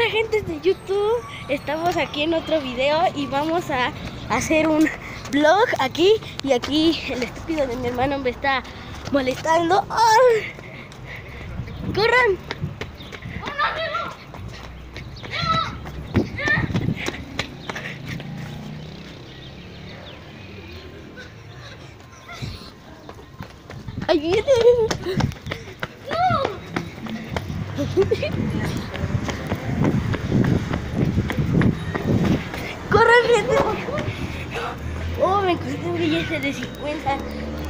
Hola gente de YouTube, estamos aquí en otro video y vamos a hacer un vlog aquí. Y aquí el estúpido de mi hermano me está molestando. ¡Ay! ¡Corran! ¡Ahí viene! ¡Corran, gente! Oh, me encontré un billete de 50.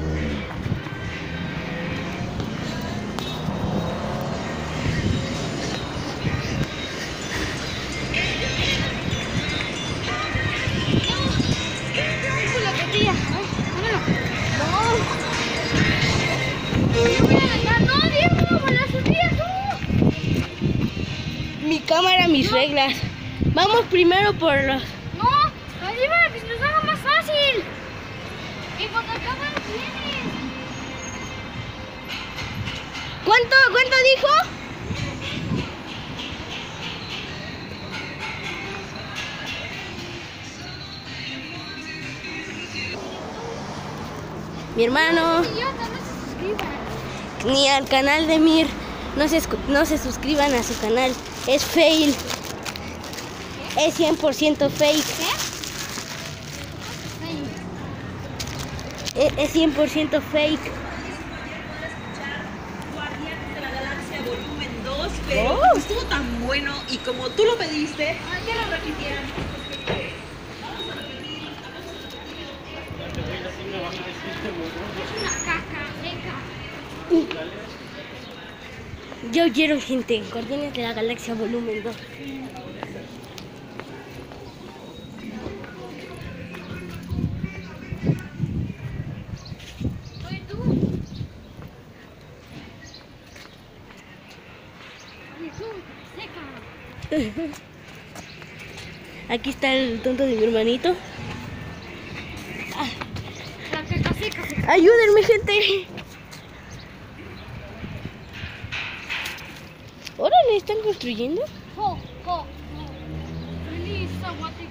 Mi cámara, mis reglas. Vamos primero por los... No, arriba, pues nos haga más fácil. Y cuando acaban tienes. ¿Cuánto dijo? Mi hermano, ni al canal de Mir, no se suscriban a su canal, es fail, es 100% fake. Es 100% fake. Guardianes de la Galaxia Volumen 2, pero estuvo tan bueno y como tú lo pediste, que lo repitieran. Una caca seca. Yo quiero, gente, Guardianes de la Galaxia Volumen 2. Oye, tú. Oye, tú, seca. Aquí está el tonto de mi hermanito. La caca seca. Ayúdenme, gente. Órale, ¿están construyendo? Jo, jo, jo. Release someone.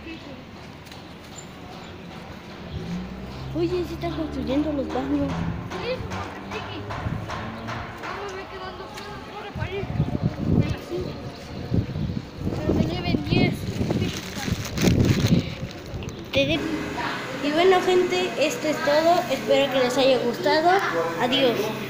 Oye, sí están construyendo los baños. Release someone. Vamos a quedando por reparar. De las 5. Pero me lleven 10. Y bueno, gente, esto es todo. Espero que les haya gustado. Adiós.